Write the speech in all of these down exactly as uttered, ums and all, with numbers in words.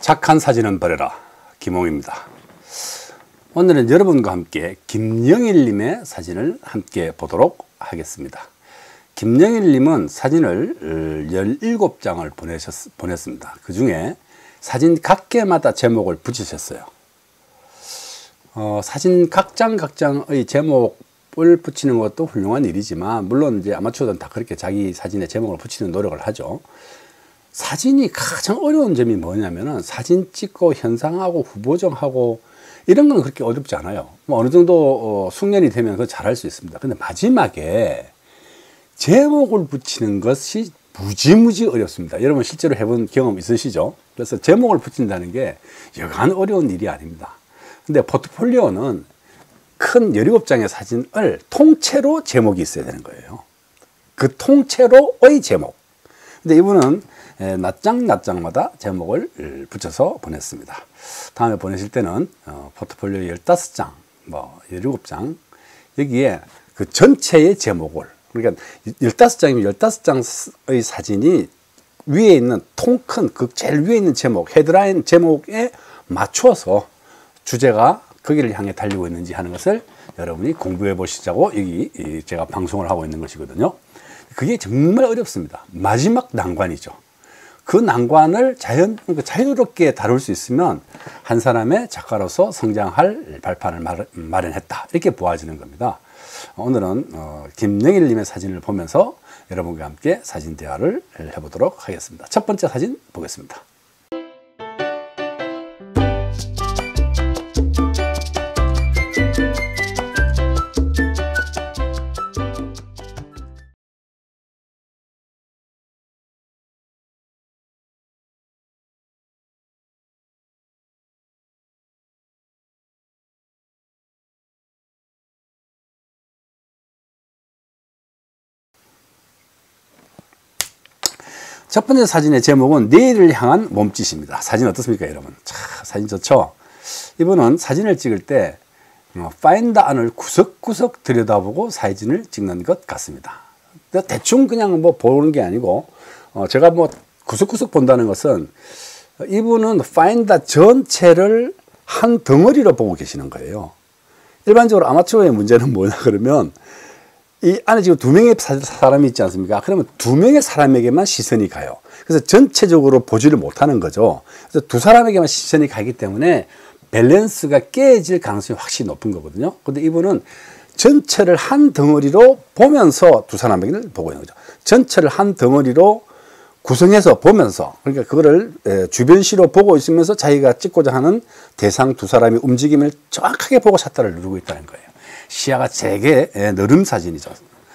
착한 사진은 버려라. 김홍입니다. 오늘은 여러분과 함께 김영일님의 사진을 함께 보도록 하겠습니다. 김영일님은 사진을 열일곱 장을 보내셨, 보냈습니다. 그 중에 사진 각 개마다 제목을 붙이셨어요. 어, 사진 각장 각장의 제목을 붙이는 것도 훌륭한 일이지만, 물론 이제 아마추어들은 다 그렇게 자기 사진에 제목을 붙이는 노력을 하죠. 사진이 가장 어려운 점이 뭐냐면은 사진 찍고 현상하고 후보정하고 이런 건 그렇게 어렵지 않아요. 뭐 어느 정도 어, 숙련이 되면 그거 잘할 수 있습니다. 근데 마지막에 제목을 붙이는 것이 무지무지 어렵습니다. 여러분 실제로 해본 경험 있으시죠? 그래서 제목을 붙인다는 게 여간 어려운 일이 아닙니다. 근데 포트폴리오는 큰 열일곱 장의 사진을 통째로 제목이 있어야 되는 거예요. 그 통째로의 제목. 근데 이분은 낱장 낱장마다 제목을 붙여서 보냈습니다. 다음에 보내실 때는 어, 포트폴리오 열다섯 장, 뭐 열일곱 장 여기에 그 전체의 제목을, 그러니까 열다섯 장이면 열다섯 장의 사진이 위에 있는 통 큰 그 제일 위에 있는 제목, 헤드라인 제목에 맞춰서 주제가 거기를 향해 달리고 있는지 하는 것을 여러분이 공부해 보시자고 여기 제가 방송을 하고 있는 것이거든요. 그게 정말 어렵습니다. 마지막 난관이죠. 그 난관을 자연, 자유롭게 다룰 수 있으면 한 사람의 작가로서 성장할 발판을 마련했다, 이렇게 보아지는 겁니다. 오늘은 어, 김영일님의 사진을 보면서 여러분과 함께 사진 대화를 해보도록 하겠습니다. 첫 번째 사진 보겠습니다. 첫 번째 사진의 제목은 내일을 향한 몸짓입니다. 사진 어떻습니까, 여러분? 자, 사진 좋죠? 이분은 사진을 찍을 때 파인더 안을 구석구석 들여다보고 사진을 찍는 것 같습니다. 대충 그냥 뭐 보는 게 아니고, 어, 제가 뭐 구석구석 본다는 것은 이분은 파인더 전체를 한 덩어리로 보고 계시는 거예요. 일반적으로 아마추어의 문제는 뭐냐 그러면, 이 안에 지금 두 명의 사람이 있지 않습니까? 그러면 두 명의 사람에게만 시선이 가요. 그래서 전체적으로 보지를 못하는 거죠. 그래서 두 사람에게만 시선이 가기 때문에 밸런스가 깨질 가능성이 확실히 높은 거거든요. 근데 이분은 전체를 한 덩어리로 보면서 두 사람에게를 보고 있는 거죠. 전체를 한 덩어리로 구성해서 보면서, 그러니까 그거를 주변시로 보고 있으면서 자기가 찍고자 하는 대상 두 사람의 움직임을 정확하게 보고 샷다를 누르고 있다는 거예요. 시야가 되게 넓은 사진이죠.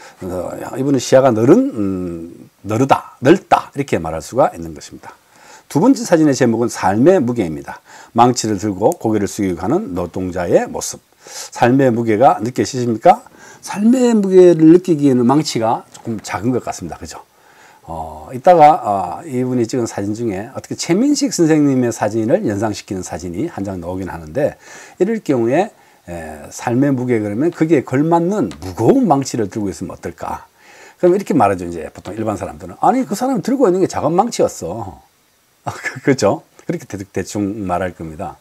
이분은 시야가 넓은, 음, 넓다, 넓다, 이렇게 말할 수가 있는 것입니다. 두 번째 사진의 제목은 삶의 무게입니다. 망치를 들고 고개를 숙이고 가는 노동자의 모습. 삶의 무게가 느껴지십니까? 삶의 무게를 느끼기에는 망치가 조금 작은 것 같습니다. 그죠? 어, 이따가, 어, 이분이 찍은 사진 중에 어떻게 최민식 선생님의 사진을 연상시키는 사진이 한 장 나오긴 하는데, 이럴 경우에 에, 삶의 무게, 그러면 거기에 걸맞는 무거운 망치를 들고 있으면 어떨까? 그럼 이렇게 말하죠. 이제 보통 일반 사람들은, 아니 그 사람이 들고 있는 게 작은 망치였어. 아, 그렇죠? 그렇게 대, 대충 말할 겁니다.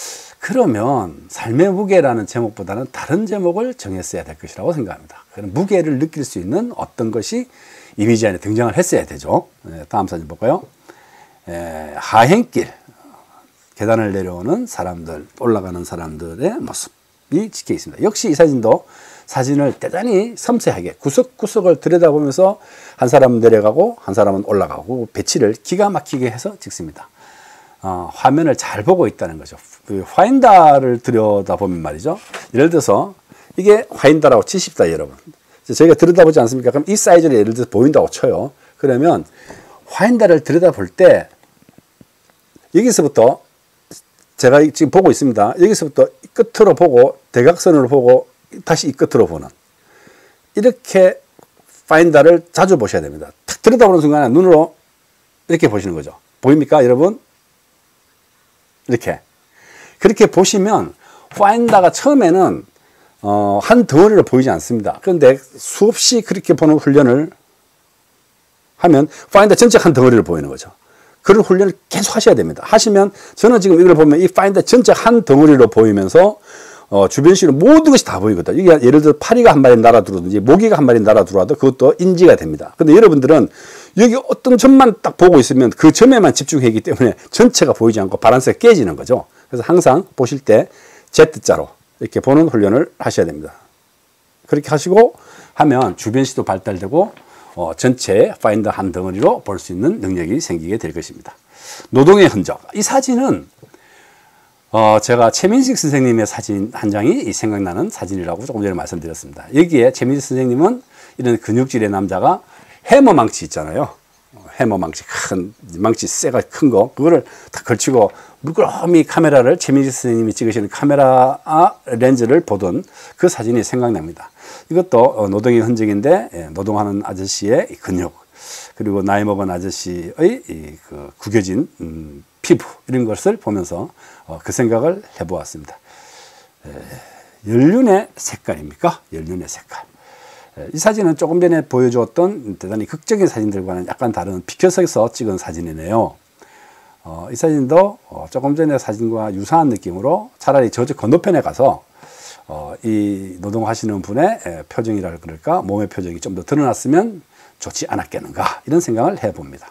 그러면 삶의 무게라는 제목보다는 다른 제목을 정했어야 될 것이라고 생각합니다. 그럼 무게를 느낄 수 있는 어떤 것이 이미지 안에 등장을 했어야 되죠. 에, 다음 사진 볼까요? 에, 하행길, 계단을 내려오는 사람들, 올라가는 사람들의 모습 이 찍혀 있습니다. 역시 이 사진도 사진을 대단히 섬세하게 구석구석을 들여다보면서 한 사람은 내려가고 한 사람은 올라가고 배치를 기가 막히게 해서 찍습니다. 어, 화면을 잘 보고 있다는 거죠. 그 파인더를 들여다보면 말이죠. 예를 들어서 이게 파인더라고 치십니다, 여러분. 저희가 들여다보지 않습니까? 그럼 이 사이즈를 예를 들어서 보인다고 쳐요. 그러면 파인더를 들여다볼 때 여기서부터 제가 지금 보고 있습니다. 여기서부터 이 끝으로 보고 대각선으로 보고 다시 이 끝으로 보는, 이렇게 파인더를 자주 보셔야 됩니다. 탁 들여다보는 순간에 눈으로 이렇게 보시는 거죠. 보입니까, 여러분? 이렇게 그렇게 보시면 파인더가 처음에는 어, 한 덩어리로 보이지 않습니다. 그런데 수없이 그렇게 보는 훈련을 하면 파인더 전체 한 덩어리로 보이는 거죠. 그런 훈련을 계속 하셔야 됩니다. 하시면 저는 지금 이걸 보면 이 파인더 전체 한 덩어리로 보이면서 어, 주변 시로 모든 것이 다 보이거든. 이게 예를 들어 파리가 한 마리 날아 들어오든지 모기가 한 마리 날아 들어와도 그것도 인지가 됩니다. 근데 여러분들은 여기 어떤 점만 딱 보고 있으면 그 점에만 집중하기 때문에 전체가 보이지 않고 바란스가 깨지는 거죠. 그래서 항상 보실 때 Z자로 이렇게 보는 훈련을 하셔야 됩니다. 그렇게 하시고 하면 주변 시도 발달되고 어, 전체 파인더 한 덩어리로 볼 수 있는 능력이 생기게 될 것입니다. 노동의 흔적. 이 사진은 어, 제가 최민식 선생님의 사진 한 장이 생각나는 사진이라고 조금 전에 말씀드렸습니다. 여기에 최민식 선생님은 이런 근육질의 남자가 해머 망치 있잖아요. 해머 망치, 큰 망치, 쇠가 큰 거, 그거를 다 걸치고 물끄러미 카메라를 최민식 선생님이 찍으시는 카메라 렌즈를 보던 그 사진이 생각납니다. 이것도 노동의 흔적인데 노동하는 아저씨의 근육, 그리고 나이 먹은 아저씨의 그 구겨진 음, 피부, 이런 것을 보면서 어, 그 생각을 해보았습니다. 에, 연륜의 색깔입니까? 연륜의 색깔. 에, 이 사진은 조금 전에 보여주었던 대단히 극적인 사진들과는 약간 다른 비켜서서 찍은 사진이네요. 어, 이 사진도 어, 조금 전에 사진과 유사한 느낌으로 차라리 저쪽 건너편에 가서 어, 이 노동하시는 분의 에, 표정이라 그럴까, 몸의 표정이 좀 더 드러났으면 좋지 않았겠는가, 이런 생각을 해봅니다.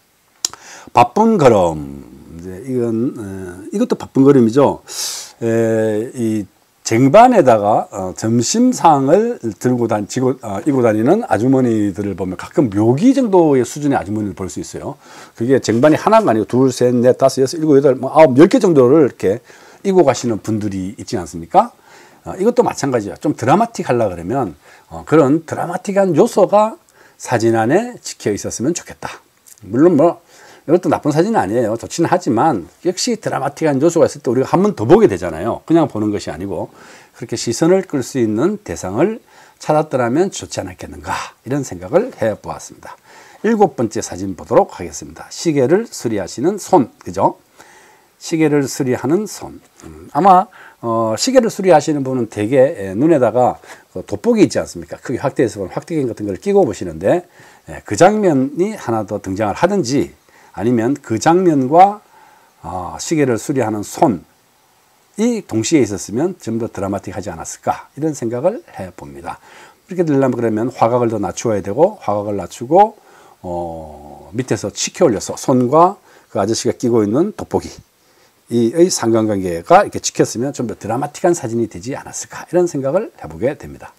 바쁜 걸음. 이제 이건 에, 이것도 바쁜 걸음이죠. 에, 이 쟁반에다가 어, 점심상을 들고 다니고 어, 이고 다니는 아주머니들을 보면 가끔 묘기 정도의 수준의 아주머니를 볼 수 있어요. 그게 쟁반이 하나가 아니고 둘, 셋, 넷, 다섯, 여섯, 일곱, 여덟, 뭐 아홉, 열 개 정도를 이렇게 이고 가시는 분들이 있지 않습니까? 어, 이것도 마찬가지야. 좀 드라마틱 하려 그러면 어, 그런 드라마틱한 요소가 사진 안에 찍혀 있었으면 좋겠다. 물론 뭐 이것도 나쁜 사진은 아니에요. 좋지는 하지만 역시 드라마틱한 요소가 있을 때 우리가 한 번 더 보게 되잖아요. 그냥 보는 것이 아니고 그렇게 시선을 끌 수 있는 대상을 찾았더라면 좋지 않았겠는가, 이런 생각을 해보았습니다. 일곱 번째 사진 보도록 하겠습니다. 시계를 수리하시는 손, 그죠? 시계를 수리하는 손. 음, 아마 어, 시계를 수리하시는 분은 대개 에, 눈에다가 그 돋보기 있지 않습니까? 크게 확대해서 보면 확대경 같은 걸 끼고 보시는데 에, 그 장면이 하나 더 등장을 하든지, 아니면 그 장면과 어, 시계를 수리하는 손이 동시에 있었으면 좀 더 드라마틱하지 않았을까, 이런 생각을 해봅니다. 이렇게 되려면 그러면 화각을 더 낮추어야 되고, 화각을 낮추고 어, 밑에서 치켜 올려서 손과 그 아저씨가 끼고 있는 돋보기 이의 상관관계가 이렇게 찍혔으면 좀 더 드라마틱한 사진이 되지 않았을까, 이런 생각을 해보게 됩니다.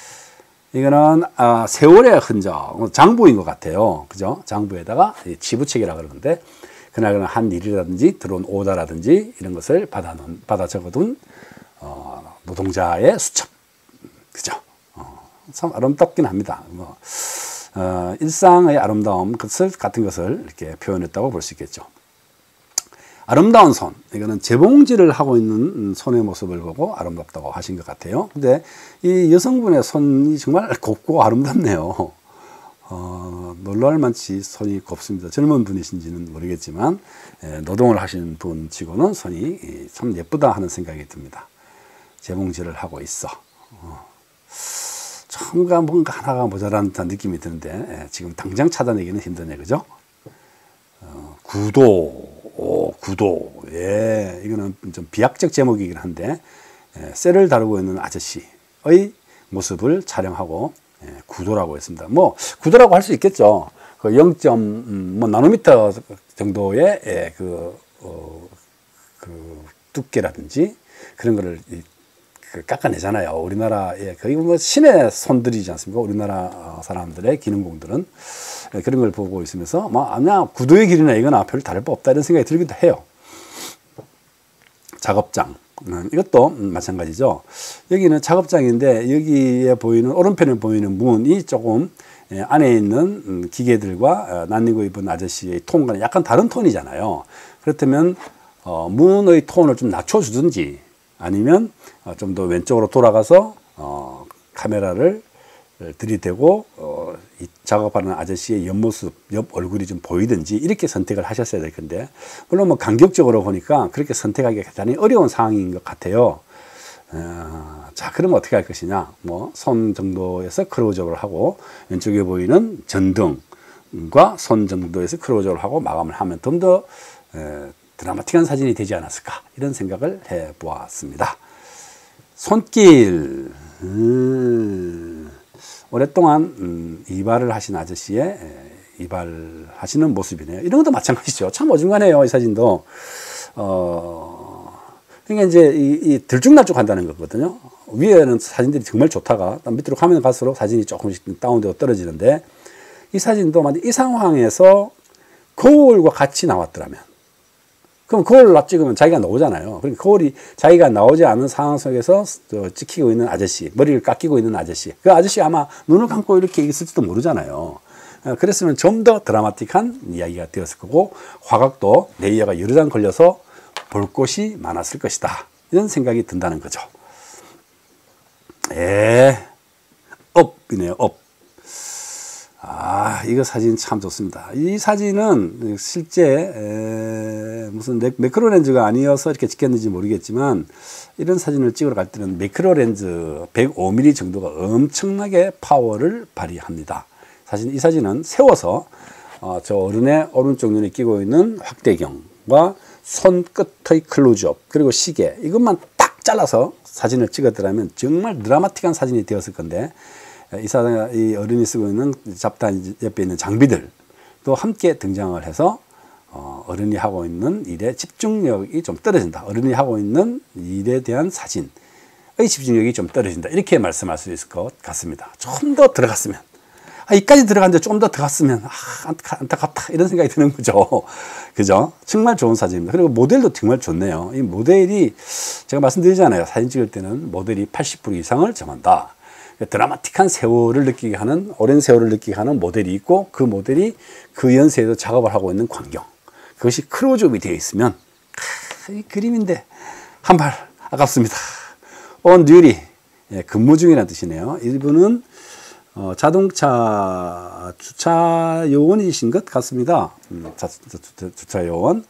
이거는 아, 세월의 흔적, 장부인 것 같아요. 그죠? 장부에다가 치부책이라 그러는데 그날그날 한 일이라든지 들어온 오더라든지 이런 것을 받아 놓은, 받아 적어둔 어, 노동자의 수첩. 그죠? 어, 참 아름답긴 합니다. 뭐, 어, 일상의 아름다움 것을, 같은 것을 이렇게 표현했다고 볼 수 있겠죠. 아름다운 손, 이거는 재봉질을 하고 있는 손의 모습을 보고 아름답다고 하신 것 같아요. 근데 이 여성분의 손이 정말 곱고 아름답네요. 어, 놀랄 만치 손이 곱습니다. 젊은 분이신지는 모르겠지만 에, 노동을 하시는 분치고는 손이 참 예쁘다 하는 생각이 듭니다. 재봉질을 하고 있어. 어, 뭔가 뭔가 하나가 모자란 듯한 느낌이 드는데 에, 지금 당장 찾아내기는 힘드네, 그죠? 어, 구도. 오, 구도. 예, 이거는 좀 비약적 제목이긴 한데, 예, 쇠를 다루고 있는 아저씨의 모습을 촬영하고, 예, 구도라고 했습니다. 뭐, 구도라고 할 수 있겠죠. 그 영 점 뭐 나노미터 정도의, 예, 그, 어, 그, 두께라든지, 그런 거를 이, 그 깎아내잖아요. 우리나라의, 거의 뭐 신의 손들이지 않습니까? 우리나라 사람들의 기능공들은. 그런 걸 보고 있으면서 뭐 아니야 구도의 길이나 이거나 별 다를 바 없다, 이런 생각이 들기도 해요. 작업장, 음, 이것도 마찬가지죠. 여기는 작업장인데 여기에 보이는 오른편에 보이는 문이 조금 예, 안에 있는 음, 기계들과 낯익고 입은 아저씨의 톤과는 약간 다른 톤이잖아요. 그렇다면 어, 문의 톤을 좀 낮춰주든지 아니면 어, 좀 더 왼쪽으로 돌아가서 어, 카메라를 들이대고 어, 이 작업하는 아저씨의 옆모습, 옆 얼굴이 좀 보이든지 이렇게 선택을 하셨어야 될 건데, 물론 뭐 간격적으로 보니까 그렇게 선택하기가 대단히 어려운 상황인 것 같아요. 어, 자, 그러면 어떻게 할 것이냐? 뭐 손 정도에서 크로즈업을 하고 왼쪽에 보이는 전등, 과 손 정도에서 클로즈업을 하고 마감을 하면 좀 더 드라마틱한 사진이 되지 않았을까 이런 생각을 해 보았습니다. 손길 음, 오랫동안 음, 이발을 하신 아저씨의 이발하시는 모습이네요. 이런 것도 마찬가지죠. 참 어중간해요. 이 사진도 어, 그러니까 이제 이, 이 들쭉날쭉 한다는 거거든요. 위에는 사진들이 정말 좋다가 밑으로 가면 갈수록 사진이 조금씩 다운되고 떨어지는데 이 사진도 만약 이 상황에서 거울과 같이 나왔더라면 그럼 거울을 찍으면 자기가 나오잖아요. 그러니까 거울이 자기가 나오지 않은 상황 속에서 찍히고 있는 아저씨, 머리를 깎이고 있는 아저씨, 그 아저씨 아마 눈을 감고 이렇게 있을지도 모르잖아요. 그랬으면 좀 더 드라마틱한 이야기가 되었을 거고 화각도 레이어가 여러 장 걸려서 볼 곳이 많았을 것이다. 이런 생각이 든다는 거죠. 에, 업이네요. 업. 아, 이거 사진 참 좋습니다. 이 사진은 실제 에, 무슨 매크로 렌즈가 아니어서 이렇게 찍혔는지 모르겠지만 이런 사진을 찍으러 갈 때는 매크로 렌즈 백오 밀리미터 정도가 엄청나게 파워를 발휘합니다. 사실 이 사진은 세워서 어, 저 어른의 오른쪽 눈에 끼고 있는 확대경과 손끝의 클로즈업 그리고 시계 이것만 딱 잘라서 사진을 찍었더라면 정말 드라마틱한 사진이 되었을 건데 이 사람, 이 어른이 쓰고 있는 잡단 옆에 있는 장비들도 함께 등장을 해서 어, 어른이 하고 있는 일에 집중력이 좀 떨어진다. 어른이 하고 있는 일에 대한 사진의 집중력이 좀 떨어진다. 이렇게 말씀할 수 있을 것 같습니다. 좀 더 들어갔으면. 아, 이까지 들어갔는데 좀 더 들어갔으면, 아, 안타깝다. 이런 생각이 드는 거죠. 그죠? 정말 좋은 사진입니다. 그리고 모델도 정말 좋네요. 이 모델이, 제가 말씀드리잖아요. 사진 찍을 때는 모델이 팔십 퍼센트 이상을 정한다. 드라마틱한 세월을 느끼게 하는, 오랜 세월을 느끼게 하는 모델이 있고, 그 모델이 그 연세에도 작업을 하고 있는 광경. 그것이 클로즈업이 되어 있으면, 크, 이 그림인데, 한 발 아깝습니다. on duty. 예, 근무 중이라는 뜻이네요. 이분은 어, 자동차 주차 요원이신 것 같습니다. 음, 자, 주, 주차 요원.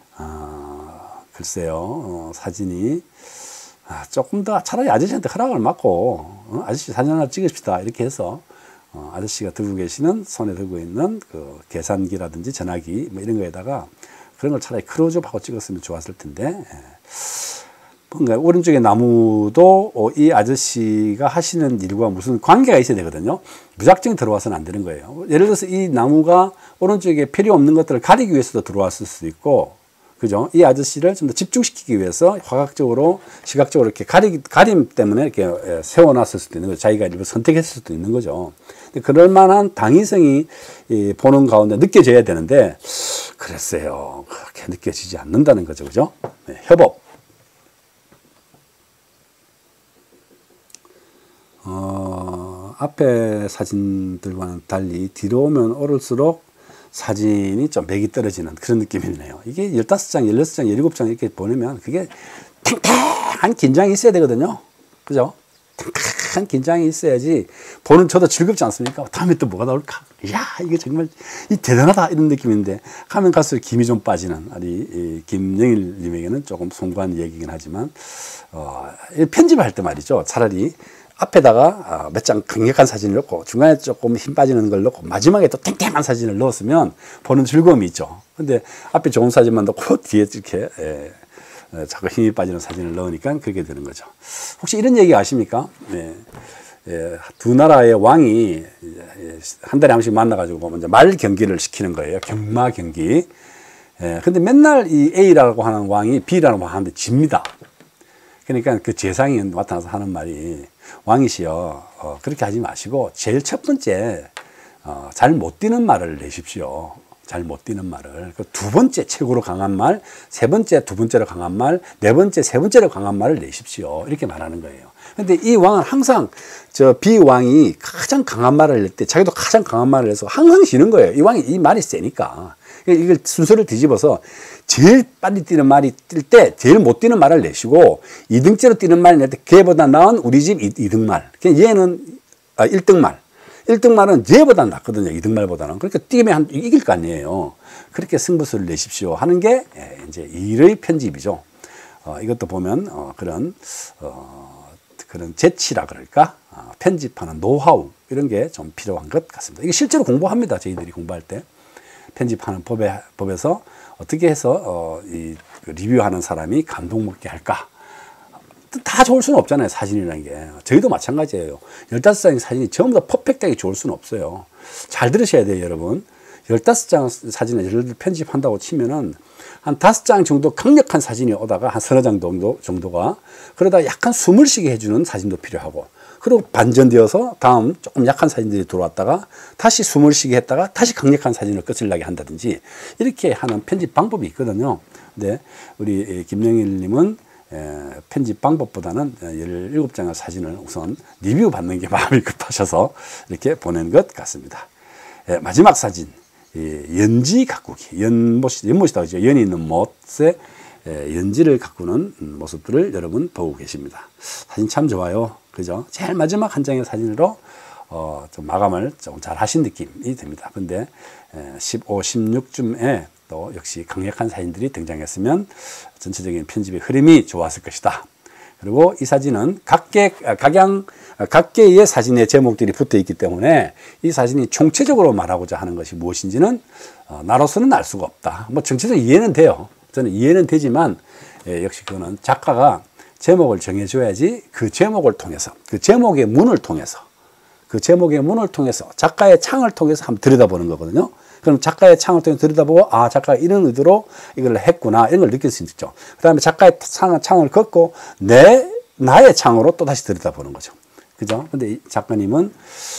아, 글쎄요, 어, 사진이 아, 조금 더 차라리 아저씨한테 허락을 받고 어, 아저씨 사진 하나 찍읍시다 이렇게 해서 어, 아저씨가 들고 계시는 손에 들고 있는 그 계산기라든지 전화기 뭐 이런 거에다가 그런 걸 차라리 클로즈업하고 찍었으면 좋았을 텐데 예. 뭔가 오른쪽에 나무도 어, 이 아저씨가 하시는 일과 무슨 관계가 있어야 되거든요. 무작정 들어와서는 안 되는 거예요. 예를 들어서 이 나무가 오른쪽에 필요 없는 것들을 가리기 위해서도 들어왔을 수도 있고 그죠? 이 아저씨를 좀 더 집중시키기 위해서 화각적으로, 시각적으로 이렇게 가리, 가림 때문에 이렇게 세워놨을 수도 있는 거죠. 자기가 일부 선택했을 수도 있는 거죠. 근데 그럴 만한 당위성이 이 보는 가운데 느껴져야 되는데, 글쎄요. 그렇게 느껴지지 않는다는 거죠. 그죠? 네, 협업. 어, 앞에 사진들과는 달리 뒤로 오면 오를수록 사진이 좀 맥이 떨어지는 그런 느낌이네요. 이게 열다섯 장, 열여섯 장, 열일곱 장 이렇게 보내면 그게 탱탱한 긴장이 있어야 되거든요. 그죠? 탱탱한 긴장이 있어야지 보는 저도 즐겁지 않습니까? 다음에 또 뭐가 나올까? 이야, 이게 정말 이 대단하다 이런 느낌인데 가면 갈수록 김이 좀 빠지는 우리 김영일 님에게는 조금 송구한 얘기긴 하지만 어, 편집할 때 말이죠. 차라리 앞에다가 몇 장 강력한 사진을 넣고 중간에 조금 힘 빠지는 걸 넣고 마지막에 또 탱탱한 사진을 넣었으면 보는 즐거움이 있죠. 근데 앞에 좋은 사진만 넣고 뒤에 이렇게 예, 예, 자꾸 힘이 빠지는 사진을 넣으니까 그렇게 되는 거죠. 혹시 이런 얘기 아십니까? 예, 예, 두 나라의 왕이 예, 한 달에 한 번씩 만나가지고 먼저 말 경기를 시키는 거예요. 경마 경기. 예, 근데 맨날 이 A라고 하는 왕이 B라는 왕한테 집니다. 그러니까 그 재상이 나타나서 하는 말이 왕이시여 어, 그렇게 하지 마시고 제일 첫 번째 어, 잘 못 뛰는 말을 내십시오. 잘 못 뛰는 말을. 그 두 번째 최고로 강한 말, 세 번째 두 번째로 강한 말, 네 번째 세 번째로 강한 말을 내십시오. 이렇게 말하는 거예요. 근데 이 왕은 항상 저 비왕이 가장 강한 말을 낼 때 자기도 가장 강한 말을 해서 항상 지는 거예요. 이 왕이 이 말이 세니까. 이걸 순서를 뒤집어서 제일 빨리 뛰는 말이 뛸 때 제일 못 뛰는 말을 내시고 이 등째로 뛰는 말을 낼 때 걔보다 나은 우리 집 이 등 말. 얘는 아, 일 등 말. 일 등 말은 얘보다 낫거든요. 이 등 말보다는. 그러니까 뛰면 한, 이길 거 아니에요. 그렇게 승부수를 내십시오 하는 게 이제 일의 편집이죠. 어, 이것도 보면 어, 그런 어, 그런 재치라 그럴까? 어, 편집하는 노하우 이런 게 좀 필요한 것 같습니다. 이게 실제로 공부합니다. 저희들이 공부할 때. 편집하는 법에, 법에서 어떻게 해서 어, 이 리뷰하는 사람이 감동 먹게 할까? 다 좋을 수는 없잖아요. 사진이라는 게. 저희도 마찬가지예요. 열다섯 장의 사진이 전부 다 퍼펙트하게 좋을 수는 없어요. 잘 들으셔야 돼요, 여러분. 열다섯 장 사진을 예를 들어 편집한다고 치면은 한 다섯 장 정도 강력한 사진이 오다가 한 서너 장 정도, 정도가 그러다 약간 숨을 쉬게 해주는 사진도 필요하고 그리고 반전되어서 다음 조금 약한 사진들이 들어왔다가 다시 숨을 쉬게 했다가 다시 강력한 사진을 끝을 나게 한다든지 이렇게 하는 편집 방법이 있거든요. 근데 우리 김영일님은 편집 방법보다는 열일곱 장의 사진을 우선 리뷰 받는 게 마음이 급하셔서 이렇게 보낸 것 같습니다. 마지막 사진. 연지 가꾸기, 연못이, 연못이다 그죠? 연이 있는 못에 연지를 가꾸는 모습들을 여러분 보고 계십니다. 사진 참 좋아요. 그죠? 제일 마지막 한 장의 사진으로 어, 좀 마감을 좀 잘 하신 느낌이 듭니다. 근데 십오, 십육쯤에 또 역시 강력한 사진들이 등장했으면 전체적인 편집의 흐름이 좋았을 것이다. 그리고 이 사진은 각계, 각양, 각계의 사진의 제목들이 붙어 있기 때문에 이 사진이 총체적으로 말하고자 하는 것이 무엇인지는 어, 나로서는 알 수가 없다. 뭐 전체적으로 이해는 돼요. 저는 이해는 되지만 예, 역시 그거는 작가가 제목을 정해줘야지 그 제목을 통해서, 그 제목의 문을 통해서, 그 제목의 문을 통해서 작가의 창을 통해서 한번 들여다보는 거거든요. 그럼 작가의 창을 통해서 들여다보고 아 작가가 이런 의도로 이걸 했구나 이런 걸 느낄 수 있죠. 그 다음에 작가의 창, 창을 걷고 내 나의 창으로 또 다시 들여다보는 거죠. 그죠? 근데 이 작가님은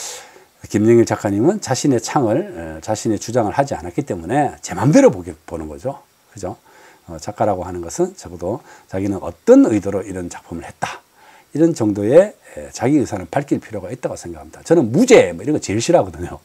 김영일 작가님은 자신의 창을 자신의 주장을 하지 않았기 때문에 제 마음대로 보게 보는 거죠. 그죠? 어, 작가라고 하는 것은 적어도 자기는 어떤 의도로 이런 작품을 했다. 이런 정도의 자기 의사를 밝힐 필요가 있다고 생각합니다. 저는 무죄 뭐 이런 거 제일 싫어하거든요.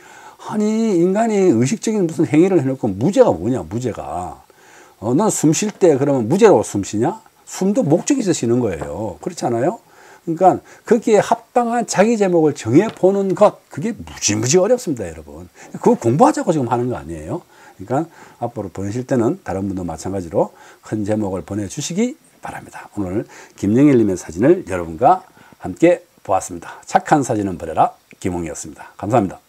아니 인간이 의식적인 무슨 행위를 해놓고 무죄가 뭐냐 무죄가 어, 넌 숨 쉴 때 그러면 무죄로 숨 쉬냐? 숨도 목적이 있어 쉬는 거예요. 그렇지 않아요? 그러니까 거기에 합당한 자기 제목을 정해보는 것 그게 무지무지 어렵습니다. 여러분 그거 공부하자고 지금 하는 거 아니에요. 그러니까 앞으로 보내실 때는 다른 분도 마찬가지로 큰 제목을 보내주시기 바랍니다. 오늘 김영일님의 사진을 여러분과 함께 보았습니다. 착한 사진은 버려라 김홍이었습니다. 감사합니다.